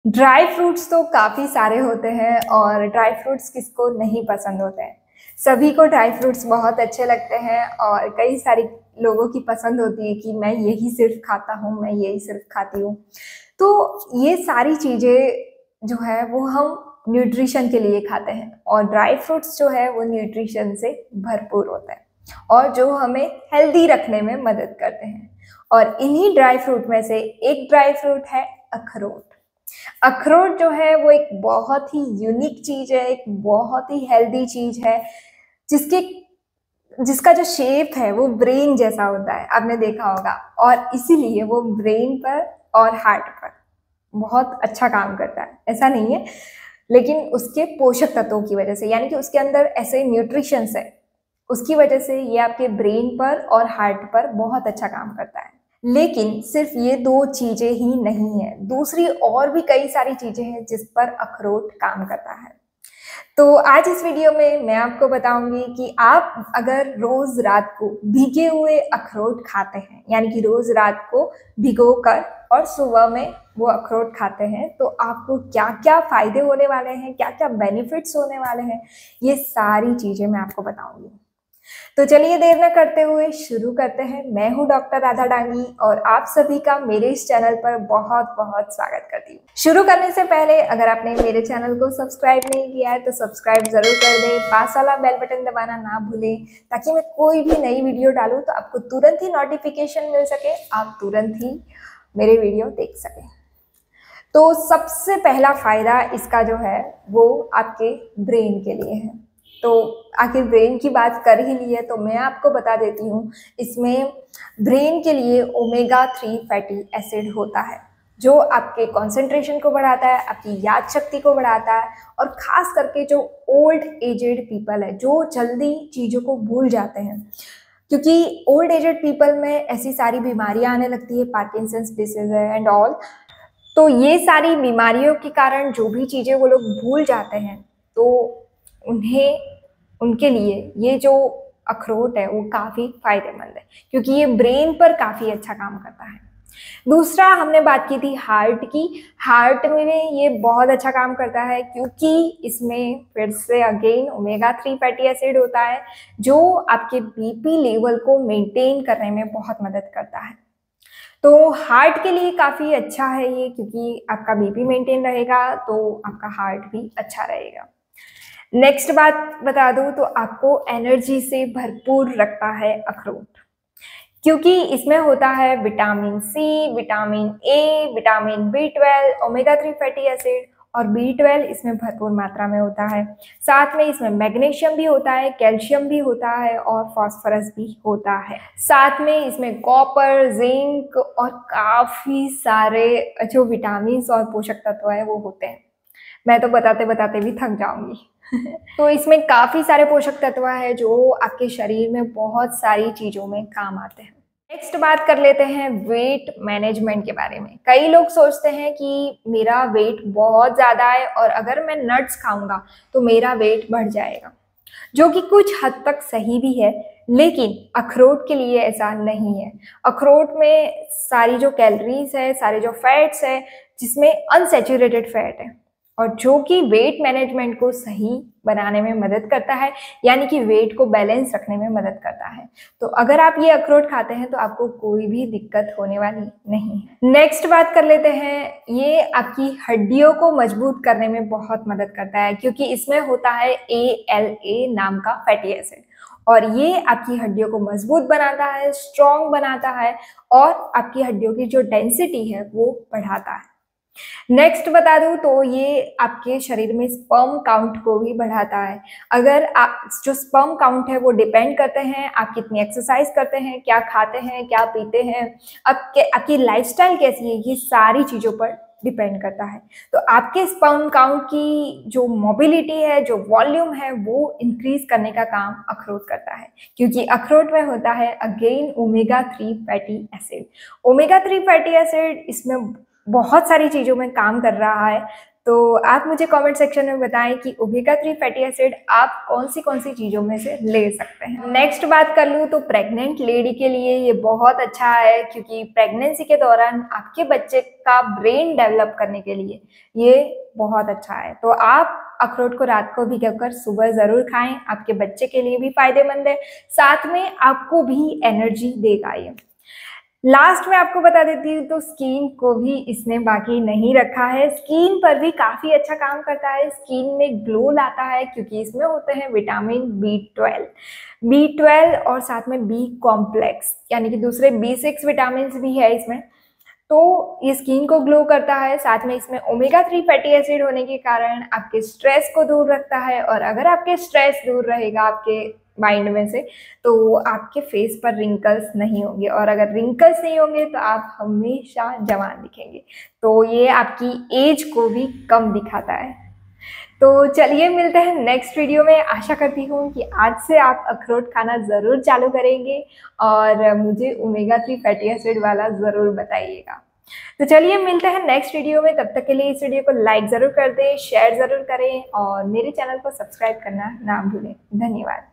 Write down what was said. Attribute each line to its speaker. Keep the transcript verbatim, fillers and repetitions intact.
Speaker 1: Dry fruits तो काफ़ी सारे होते हैं और ड्राई फ्रूट्स किसको नहीं पसंद होते हैं। सभी को ड्राई फ्रूट्स बहुत अच्छे लगते हैं और कई सारी लोगों की पसंद होती है कि मैं यही सिर्फ खाता हूँ, मैं यही सिर्फ खाती हूँ। तो ये सारी चीज़ें जो है वो हम न्यूट्रिशन के लिए खाते हैं और ड्राई फ्रूट्स जो है वो न्यूट्रिशन से भरपूर होते हैं और जो हमें हेल्दी रखने में मदद करते हैं। और इन्हीं ड्राई फ्रूट में से एक ड्राई फ्रूट है अखरोट। अखरोट जो है वो एक बहुत ही यूनिक चीज़ है, एक बहुत ही हेल्दी चीज़ है, जिसके जिसका जो शेप है वो ब्रेन जैसा होता है, आपने देखा होगा। और इसीलिए वो ब्रेन पर और हार्ट पर बहुत अच्छा काम करता है। ऐसा नहीं है, लेकिन उसके पोषक तत्वों की वजह से, यानी कि उसके अंदर ऐसे न्यूट्रिशंस है, उसकी वजह से ये आपके ब्रेन पर और हार्ट पर बहुत अच्छा काम करता है। लेकिन सिर्फ ये दो चीज़ें ही नहीं है, दूसरी और भी कई सारी चीज़ें हैं जिस पर अखरोट काम करता है। तो आज इस वीडियो में मैं आपको बताऊंगी कि आप अगर रोज रात को भीगे हुए अखरोट खाते हैं, यानी कि रोज रात को भिगो कर और सुबह में वो अखरोट खाते हैं, तो आपको क्या क्या फायदे होने वाले हैं, क्या क्या बेनिफिट्स होने वाले हैं, ये सारी चीज़ें मैं आपको बताऊंगी। तो चलिए देर न करते हुए शुरू करते हैं। मैं हूं डॉक्टर राधा डांगी और आप सभी का मेरे इस चैनल पर बहुत बहुत स्वागत करती हूँ। शुरू करने से पहले अगर आपने मेरे चैनल को सब्सक्राइब नहीं किया है तो सब्सक्राइब जरूर कर दें, पास वाला बेल बटन दबाना ना भूलें, ताकि मैं कोई भी नई वीडियो डालूँ तो आपको तुरंत ही नोटिफिकेशन मिल सके, आप तुरंत ही मेरे वीडियो देख सकें। तो सबसे पहला फायदा इसका जो है वो आपके ब्रेन के लिए है। तो आखिर ब्रेन की बात कर ही ली है तो मैं आपको बता देती हूँ, इसमें ब्रेन के लिए ओमेगा थ्री फैटी एसिड होता है, जो आपके कंसंट्रेशन को बढ़ाता है, आपकी याद शक्ति को बढ़ाता है, और ख़ास करके जो ओल्ड एजेड पीपल है, जो जल्दी चीज़ों को भूल जाते हैं, क्योंकि ओल्ड एजेड पीपल में ऐसी सारी बीमारियाँ आने लगती है, पार्किंसंस डिसीज है एंड ऑल। तो ये सारी बीमारियों के कारण जो भी चीज़ें वो लोग भूल जाते हैं, तो उन्हें उनके लिए ये जो अखरोट है वो काफ़ी फायदेमंद है, क्योंकि ये ब्रेन पर काफ़ी अच्छा काम करता है। दूसरा, हमने बात की थी हार्ट की। हार्ट में ये बहुत अच्छा काम करता है, क्योंकि इसमें फिर से again omega three fatty acid होता है, जो आपके बीपी लेवल को मेंटेन करने में बहुत मदद करता है। तो हार्ट के लिए काफ़ी अच्छा है ये, क्योंकि आपका बीपी मेंटेन रहेगा तो आपका हार्ट भी अच्छा रहेगा। नेक्स्ट बात बता दूं तो आपको एनर्जी से भरपूर रखता है अखरोट, क्योंकि इसमें होता है vitamin C, vitamin A, vitamin B twelve, omega three fatty acid, और बी ट्वेल्व इसमें भरपूर मात्रा में होता है। साथ में इसमें मैग्नीशियम भी होता है, कैल्शियम भी होता है और फास्फोरस भी होता है। साथ में इसमें कॉपर, जिंक और काफ़ी सारे जो विटामिन और पोषक तत्व है वो होते हैं। मैं तो बताते बताते भी थक जाऊंगी। तो इसमें काफ़ी सारे पोषक तत्व है जो आपके शरीर में बहुत सारी चीज़ों में काम आते हैं। नेक्स्ट बात कर लेते हैं वेट मैनेजमेंट के बारे में। कई लोग सोचते हैं कि मेरा वेट बहुत ज़्यादा है और अगर मैं नट्स खाऊंगा तो मेरा वेट बढ़ जाएगा, जो कि कुछ हद तक सही भी है, लेकिन अखरोट के लिए ऐसा नहीं है। अखरोट में सारी जो कैलोरीज है, सारे जो फैट्स है, जिसमें अनसैचुरेटेड फैट है, और जो कि वेट मैनेजमेंट को सही बनाने में मदद करता है, यानी कि वेट को बैलेंस रखने में मदद करता है। तो अगर आप ये अखरोट खाते हैं तो आपको कोई भी दिक्कत होने वाली नहीं है। नेक्स्ट बात कर लेते हैं, ये आपकी हड्डियों को मजबूत करने में बहुत मदद करता है, क्योंकि इसमें होता है ए एल ए नाम का फैटी एसिड, और ये आपकी हड्डियों को मजबूत बनाता है, स्ट्रॉन्ग बनाता है, और आपकी हड्डियों की जो डेंसिटी है वो बढ़ाता है। नेक्स्ट बता दूं तो ये आपके शरीर में स्पर्म काउंट को भी बढ़ाता है। अगर आप जो स्पर्म काउंट है वो डिपेंड करते हैं आप कितनी एक्सरसाइज करते हैं, क्या खाते हैं, क्या पीते हैं, आपके आपकी लाइफस्टाइल कैसी है, ये सारी चीज़ों पर डिपेंड करता है। तो आपके स्पर्म काउंट की जो मोबिलिटी है, जो वॉल्यूम है, वो इंक्रीज करने का काम अखरोट करता है, क्योंकि अखरोट में होता है again omega three fatty acid. Omega three fatty acid इसमें बहुत सारी चीज़ों में काम कर रहा है, तो आप मुझे कमेंट सेक्शन में बताएं कि ओमेगा थ्री फैटी एसिड आप कौन सी कौन सी चीज़ों में से ले सकते हैं। नेक्स्ट बात कर लूँ तो प्रेग्नेंट लेडी के लिए ये बहुत अच्छा है, क्योंकि प्रेगनेंसी के दौरान आपके बच्चे का ब्रेन डेवलप करने के लिए ये बहुत अच्छा है। तो आप अखरोट को रात को भिगोकर सुबह ज़रूर खाएं, आपके बच्चे के लिए भी फायदेमंद है, साथ में आपको भी एनर्जी देगा ये। लास्ट में आपको बता देती हूँ तो स्किन को भी इसने बाकी नहीं रखा है, स्किन पर भी काफ़ी अच्छा काम करता है, स्किन में ग्लो लाता है, क्योंकि इसमें होते हैं vitamin B twelve B twelve और साथ में बी कॉम्प्लेक्स यानी कि दूसरे बी सिक्स विटामिन भी है इसमें। तो ये स्किन को ग्लो करता है, साथ में इसमें ओमेगा थ्री फैटी एसिड होने के कारण आपके स्ट्रेस को दूर रखता है, और अगर आपके स्ट्रेस दूर रहेगा आपके माइंड में से तो आपके फेस पर रिंकल्स नहीं होंगे, और अगर रिंकल्स नहीं होंगे तो आप हमेशा जवान दिखेंगे। तो ये आपकी एज को भी कम दिखाता है। तो चलिए मिलते हैं नेक्स्ट वीडियो में। आशा करती हूँ कि आज से आप अखरोट खाना ज़रूर चालू करेंगे और मुझे ओमेगा थ्री फैटी एसिड वाला ज़रूर बताइएगा। तो चलिए मिलते हैं नेक्स्ट वीडियो में, तब तक के लिए इस वीडियो को लाइक ज़रूर कर दें, शेयर ज़रूर करें और मेरे चैनल को सब्सक्राइब करना ना भूलें। धन्यवाद।